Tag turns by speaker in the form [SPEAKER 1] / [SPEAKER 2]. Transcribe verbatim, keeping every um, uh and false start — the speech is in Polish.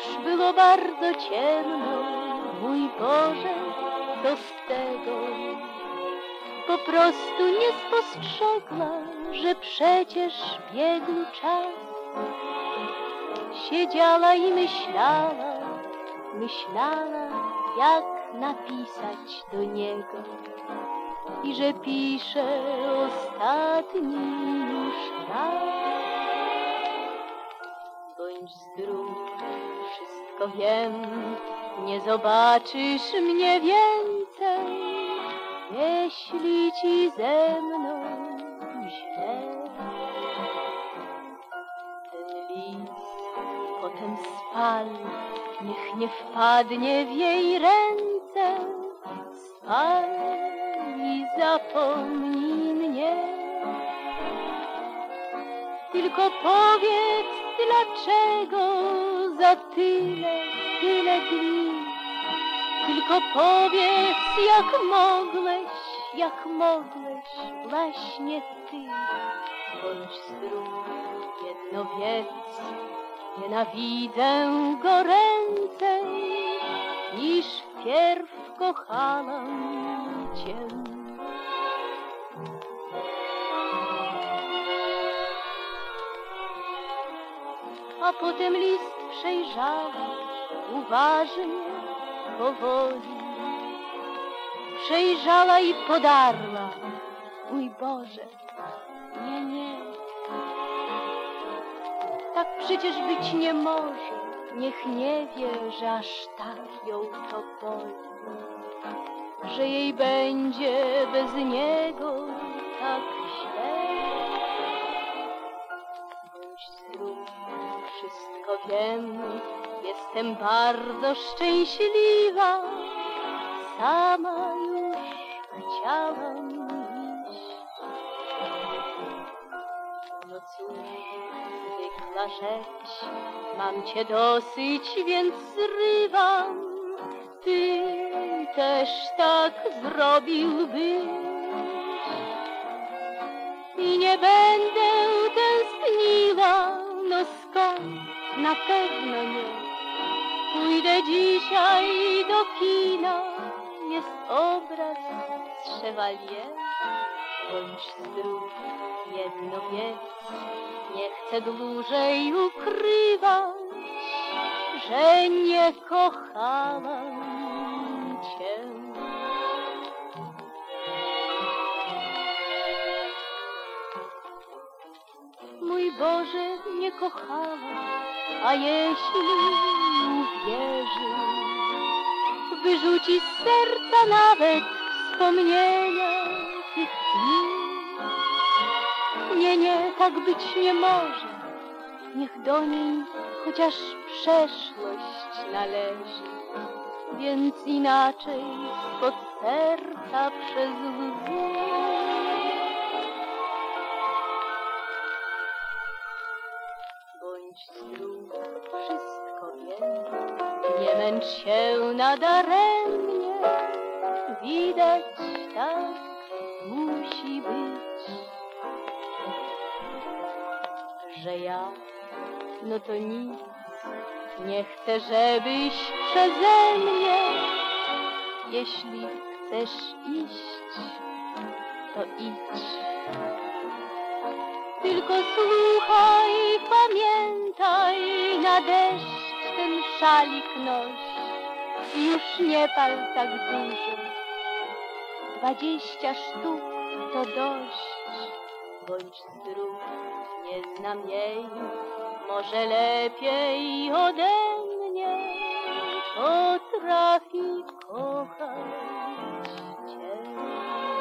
[SPEAKER 1] już było bardzo ciemno, mój Boże, co z tego? Po prostu nie spostrzegła, że przecież biegł czas. Siedziała i myślała, myślała, jak napisać do niego. I że pisze ostatni już raz. Bądź zdrów, wszystko wiem, nie zobaczysz mnie więcej, jeśli ci ze mną źle. Ten list potem spal, niech nie wpadnie w jej ręce. Spal i zapomnij mnie. Tylko powiedz, dlaczego za tyle, tyle dni. Tylko powiedz, jak mogłeś, jak mogłeś właśnie ty. Bądź zdrów, jedno wiedz, nienawidzę goręcej, niż wpierw kochałam cię. A potem list przejrzała uważnie, powoli. Przejrzała i podarła. Mój Boże, nie, nie. Tak przecież być nie może. Niech nie wie, że aż tak ją to boli. Że jej będzie bez niego tak źle. Bądź zdrów, wszystko wiem, jestem bardzo szczęśliwa. Sama już chciałam iść. No cóż, zwykła rzecz, mam cię dosyć, więc zrywam. Ty też tak zrobiłbyś. I nie będę tęskniła, no skąd, na pewno nie. Pójdę dzisiaj do kina, jest obraz z Chevalier. Bądź zdrów, jedno wiedz, nie chcę dłużej ukrywać, że nie kochałam cię. Mój Boże, nie kochałam, a jeśli uwierzy, wyrzuci z serca nawet wspomnienia tych dni. Nie, nie, tak być nie może. Niech do niej chociaż przeszłość należy, więc inaczej spod serca przez łzy. Bądź zdrów, wszystko wiem, nie męcz się nadaremnie. Widać, tak musi być, że ja, no to nic, nie chcę, żebyś przeze mnie. Jeśli chcesz iść, to idź. Tylko słuchaj, pamiętaj, na deszcz ten szalik noś. Już nie pal tak dużo, dwadzieścia sztuk to dość. Bądź zdrów, nie znam jej, może lepiej ode mnie potrafi kochać cię.